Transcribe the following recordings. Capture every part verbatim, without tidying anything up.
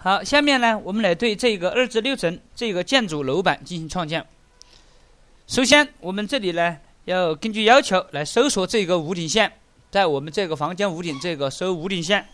好，下面呢，我们来对这个二至六层这个建筑楼板进行创建。首先，我们这里呢要根据要求来搜索这个屋顶线，在我们这个房间屋顶这个搜屋顶线，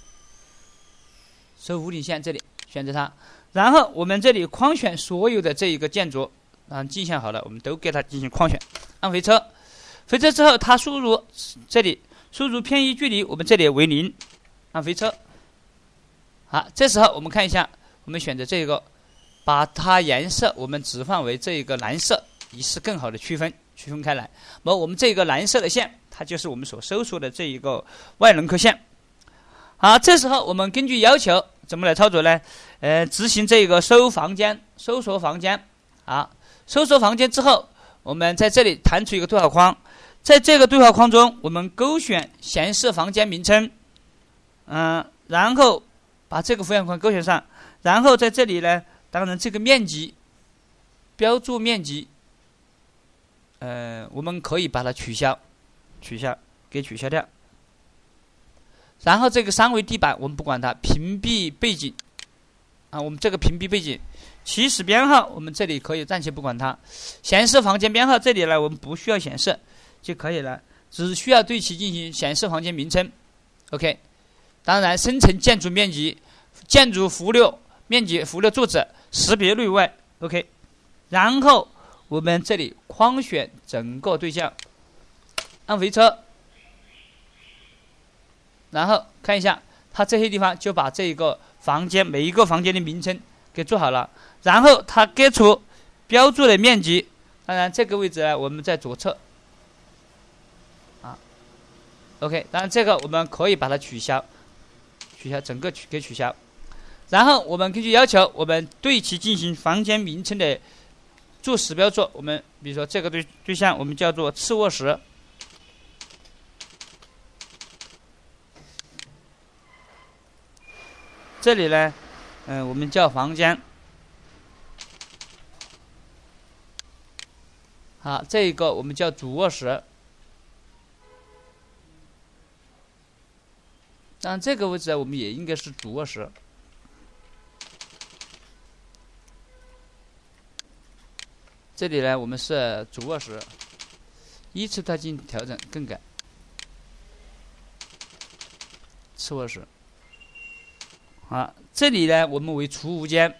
搜屋顶线这里选择它，然后我们这里框选所有的这一个建筑，啊，镜像好了，我们都给它进行框选，按回车，回车之后，它输入这里输入偏移距离，我们这里为零，按回车。好，这时候我们看一下，我们选择这个，把它颜色我们置换为这个蓝色，以示更好的区分区分开来。那么我们这个蓝色的线，它就是我们所搜索的这一个外轮廓线。好，这时候我们根据要求怎么来操作呢？呃，执行这个搜房间，搜索房间。好，搜索房间之后，我们在这里弹出一个对话框，在这个对话框中，我们勾选显示房间名称，嗯、呃，然后把这个符号框勾选上，然后在这里呢，当然这个面积标注面积，呃，我们可以把它取消，取消给取消掉。然后这个三维地板我们不管它，屏蔽背景啊，我们这个屏蔽背景，起始编号我们这里可以暂且不管它，显示房间编号这里呢我们不需要显示就可以了，只需要对其进行显示房间名称 ，OK。当然，生成建筑面积、建筑幅略面积、幅略柱子识别内外 ，OK。然后我们这里框选整个对象，按回车，然后看一下，它这些地方就把这个房间每一个房间的名称给做好了。然后它给出标注的面积，当然这个位置呢，我们在左侧，啊 ，OK。当然这个我们可以把它取消。取消整个取给取消，然后我们根据要求，我们对其进行房间名称的做时标注。我们比如说这个对对象，我们叫做次卧室。这里呢，嗯、呃，我们叫房间。好，这一个我们叫主卧室。当然，这个位置我们也应该是主卧室。这里呢，我们是主卧室，依次它进行调整更改。次卧室。好，这里呢，我们为储物间。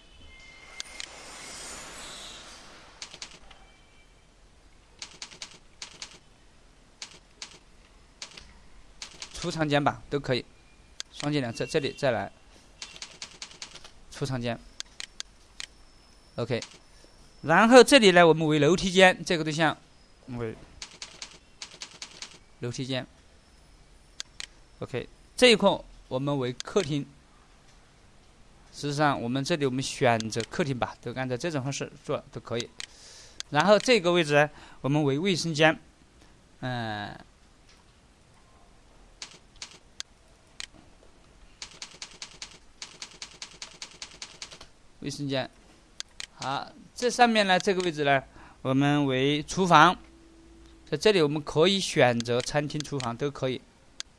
储藏间吧，都可以。双键两侧，这里再来储藏间 ，OK。然后这里呢，我们为楼梯间这个对象为楼梯间 ，OK。这一块我们为客厅。事实上，我们这里我们选择客厅吧，都按照这种方式做都可以。然后这个位置呢，我们为卫生间，嗯、呃。卫生间，好，这上面呢，这个位置呢，我们为厨房，在这里我们可以选择餐厅、厨房都可以。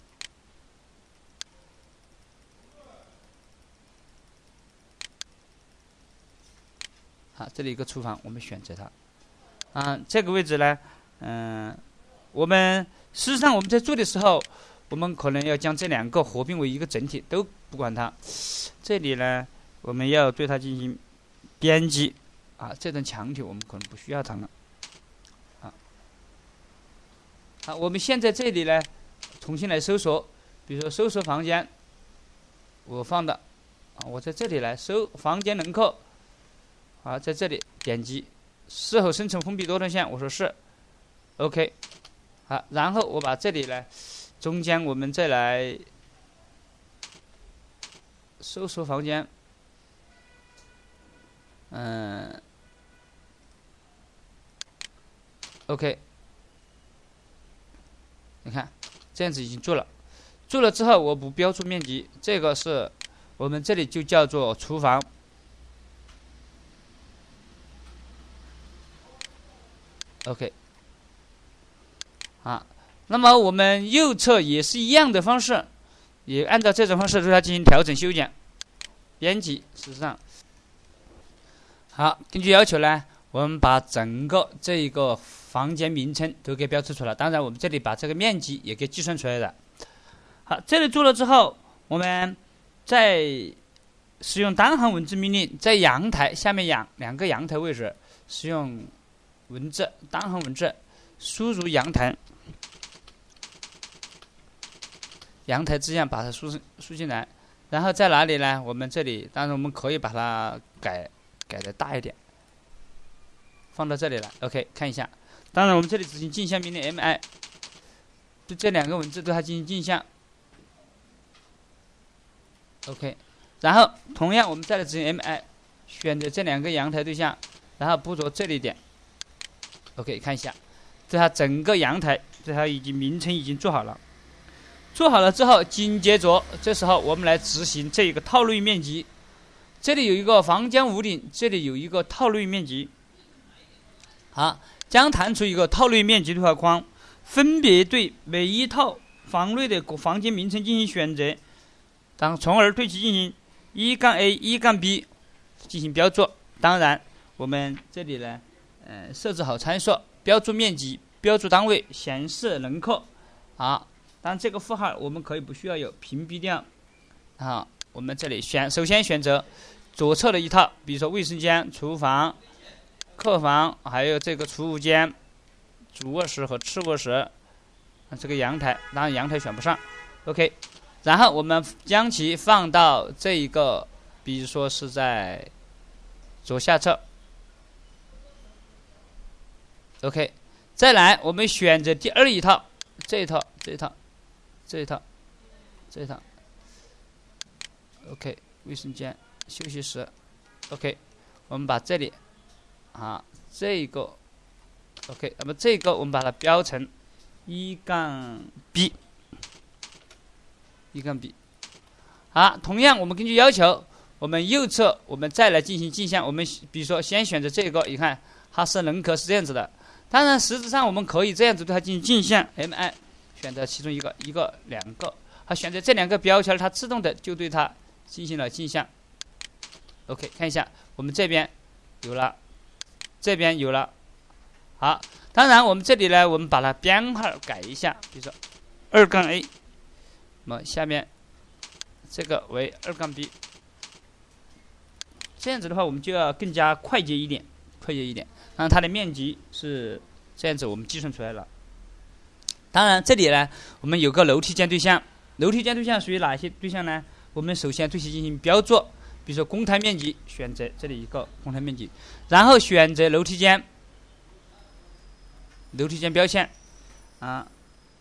好，这里一个厨房，我们选择它。啊，这个位置呢，嗯、呃，我们事实上我们在做的时候，我们可能要将这两个合并为一个整体，都不管它。这里呢。我们要对它进行编辑啊，这种墙体我们可能不需要它了啊。好，我们现在这里呢，重新来搜索，比如说搜索房间，我放的啊，我在这里来搜房间轮廓，啊，在这里点击是否生成封闭多段线，我说是 ，OK。好，然后我把这里呢，中间我们再来搜索房间。嗯 ，OK， 你看这样子已经做了，做了之后我不标注面积，这个是我们这里就叫做厨房。OK， 啊，那么我们右侧也是一样的方式，也按照这种方式对它进行调整修剪。 编辑。事实上，好，根据要求呢，我们把整个这一个房间名称都给标注出来。当然，我们这里把这个面积也给计算出来了。好，这里做了之后，我们再使用单行文字命令，在阳台下面两两个阳台位置，使用文字单行文字输入阳台，阳台字样把它输输进来。然后在哪里呢？我们这里，当然我们可以把它改改的大一点，放到这里来。OK， 看一下。当然，我们这里执行镜像命令 mi， 对这两个文字对它进行镜像。OK， 然后同样我们再来执行 mi， 选择这两个阳台对象，然后捕捉这里点。OK， 看一下，这它整个阳台，这它已经名称已经做好了。做好了之后，紧接着这时候我们来执行这个套路域面积。这里有一个房间屋顶，这里有一个套路域面积。好，将弹出一个套路域面积对话框，分别对每一套房内的房间名称进行选择，当从而对其进行一杠 A 一杠 B 进行标注。当然，我们这里呢，呃，设置好参数，标注面积、标注单位、显示人口。好。当然，这个符号我们可以不需要有，屏蔽掉。啊，我们这里选，首先选择左侧的一套，比如说卫生间、厨房、客房，还有这个储物间、主卧室和次卧室。这个阳台，当然阳台选不上。OK， 然后我们将其放到这一个，比如说是在左下侧。OK， 再来我们选择第二一套，这一套，这一套。这一套，这一套 ，OK， 卫生间、休息室 ，OK， 我们把这里，啊，这个 ，OK， 那么这个我们把它标成一杠 B， 一杠 B， 好，同样我们根据要求，我们右侧我们再来进行镜像，我们比如说先选择这个，你看它是人格是这样子的，当然实质上我们可以这样子对它进行镜像 ，mi。选择其中一个、一个、两个，好，选择这两个标签，它自动的就对它进行了镜像。OK， 看一下，我们这边有了，这边有了，好，当然我们这里呢，我们把它编号改一下，比如说二杠 A， 那么下面这个为二杠 B， 这样子的话，我们就要更加快捷一点，快捷一点。当然它的面积是这样子，我们计算出来了。当然，这里呢，我们有个楼梯间对象，楼梯间对象属于哪些对象呢？我们首先对其进行标注，比如说公摊面积，选择这里一个公摊面积，然后选择楼梯间，楼梯间标签，啊，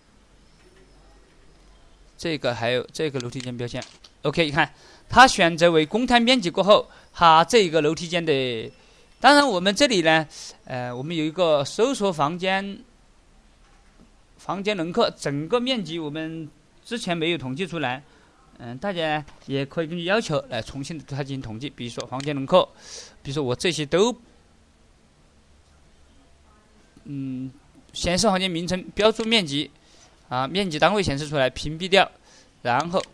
这个还有这个楼梯间标签 ，OK， 你看，它选择为公摊面积过后，它这个楼梯间的，当然我们这里呢，呃，我们有一个搜索房间。房间人口整个面积我们之前没有统计出来，嗯，大家也可以根据要求来重新对它进行统计。比如说房间人口，比如说我这些都，嗯，显示房间名称、标注面积，啊，面积单位显示出来，屏蔽掉，然后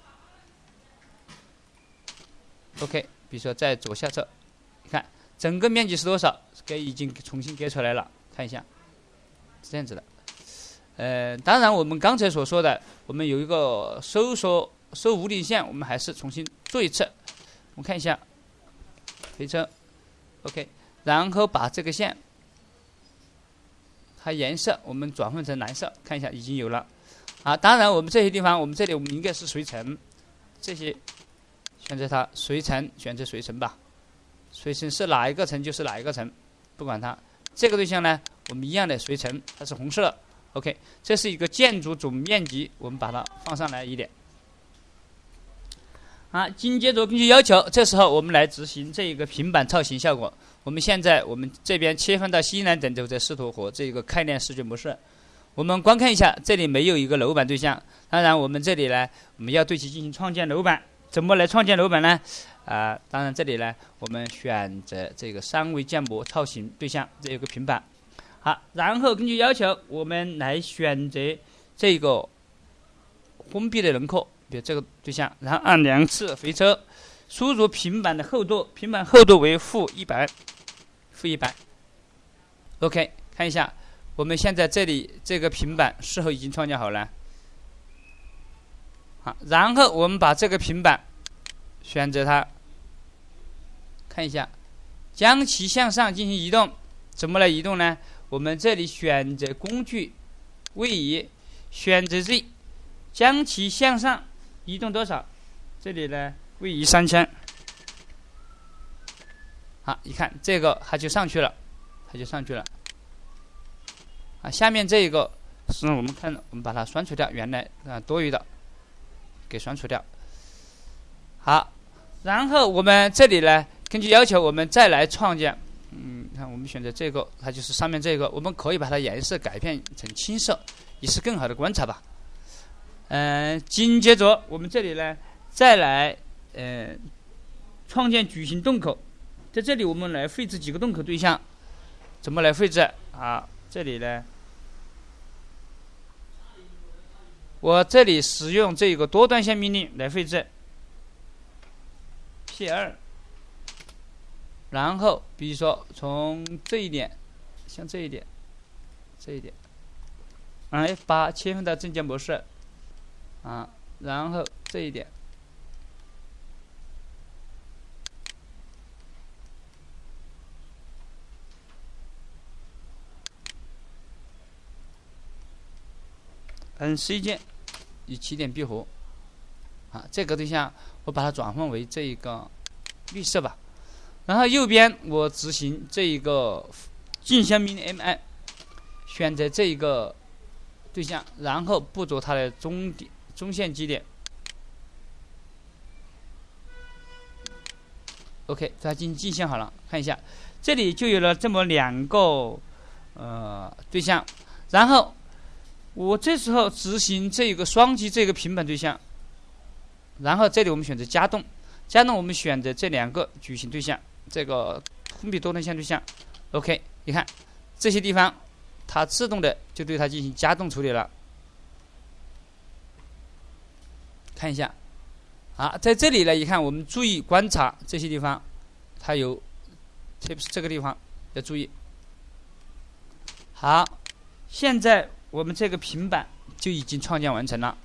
，OK， 比如说在左下侧，你看整个面积是多少？给已经重新给出来了，看一下，是这样子的。呃，当然，我们刚才所说的，我们有一个搜索搜屋顶线，我们还是重新做一次。我们看一下，回车 ，OK， 然后把这个线，它颜色我们转换成蓝色，看一下已经有了。啊，当然我们这些地方，我们这里我们应该是随层，这些选择它随层，选择随层吧。随层是哪一个层就是哪一个层，不管它。这个对象呢，我们一样的随层，它是红色的。OK， 这是一个建筑总面积，我们把它放上来一点。啊，紧接着根据要求，这时候我们来执行这一个平板造型效果。我们现在我们这边切换到西南等轴在视图和这个概念视觉模式。我们观看一下，这里没有一个楼板对象。当然，我们这里呢，我们要对其进行创建楼板。怎么来创建楼板呢？啊，当然这里呢，我们选择这个三维建模造型对象，这有个平板。好，然后根据要求，我们来选择这个封闭的轮廓，比如这个对象，然后按两次回车， 输入平板的厚度，平板厚度为负一百，负一百。OK， 看一下，我们现在这里这个平板是否已经创建好了？好，然后我们把这个平板选择它，看一下，将其向上进行移动。怎么来移动呢？我们这里选择工具位移，选择 Z， 将其向上移动多少？这里呢位移三千。好，一看这个它就上去了，它就上去了。啊，下面这一个是我们看，我们把它删除掉，原来啊多余的给删除掉。好，然后我们这里呢，根据要求我们再来创建。嗯，看我们选择这个，它就是上面这个，我们可以把它颜色改变成青色，以示更好的观察吧。嗯、呃，紧接着我们这里呢，再来呃创建矩形洞口，在这里我们来绘制几个洞口对象，怎么来绘制啊？这里呢，我这里使用这个多段线命令来绘制 P 二。然后，比如说从这一点，像这一点，这一点，啊 F 八 切换到正键模式，啊，然后这一点，按 C 键以起点闭合，啊，这个对象我把它转换为这一个绿色吧。然后右边我执行这一个镜像命令 M I， 选择这一个对象，然后捕捉它的中点中线基点。OK， 它进行镜像好了，看一下，这里就有了这么两个呃对象。然后我这时候执行这个双击这个平板对象，然后这里我们选择加动，加动我们选择这两个矩形对象。这个封闭多段线对象 ，OK， 你看这些地方，它自动的就对它进行加动处理了。看一下，啊，在这里呢，一看我们注意观察这些地方，它有，特别是这个地方要注意。好，现在我们这个平板就已经创建完成了。